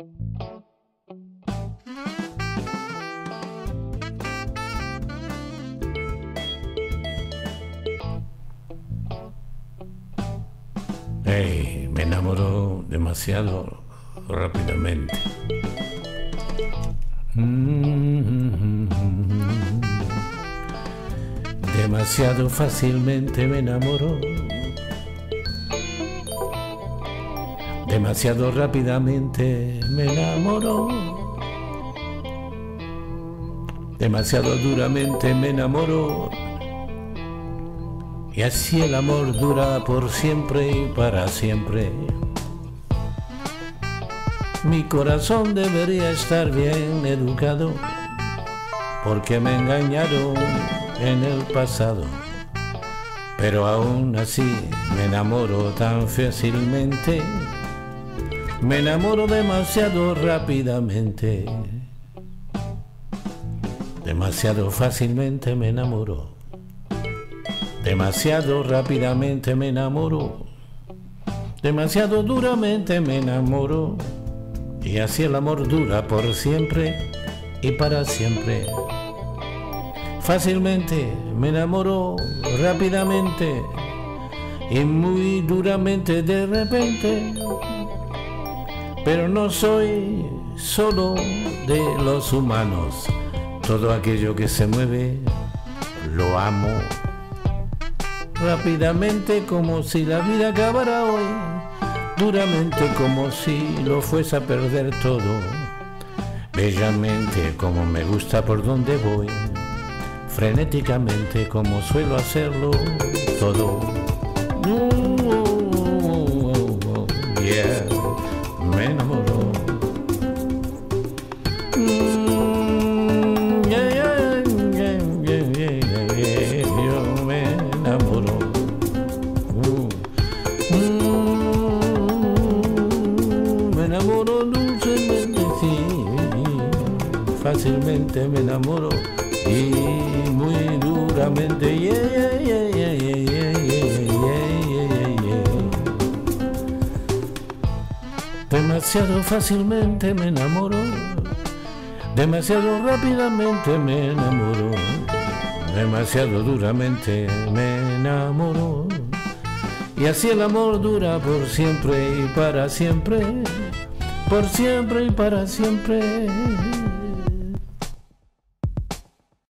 Hey, me enamoró demasiado rápidamente. Demasiado fácilmente me enamoró. Demasiado rápidamente me enamoró. Demasiado duramente me enamoró. Y así el amor dura por siempre y para siempre. Mi corazón debería estar bien educado, porque me engañaron en el pasado. Pero aún así me enamoro tan fácilmente. Me enamoro demasiado rápidamente. Demasiado fácilmente me enamoro. Demasiado rápidamente me enamoro. Demasiado duramente me enamoro. Y así el amor dura por siempre y para siempre. Fácilmente me enamoro, rápidamente y muy duramente de repente. Pero no soy solo de los humanos. Todo aquello que se mueve, lo amo. Rápidamente como si la vida acabara hoy. Duramente como si lo fuese a perder todo. Bellamente como me gusta por donde voy. Frenéticamente como suelo hacerlo todo. Yeah, me enamoró. Yo me enamoro. Me enamoro dulcemente, sí. Fácilmente me enamoro y muy duramente. Demasiado fácilmente me enamoro. Demasiado rápidamente me enamoro. Demasiado duramente me enamoro. Y así el amor dura por siempre y para siempre. Por siempre y para siempre.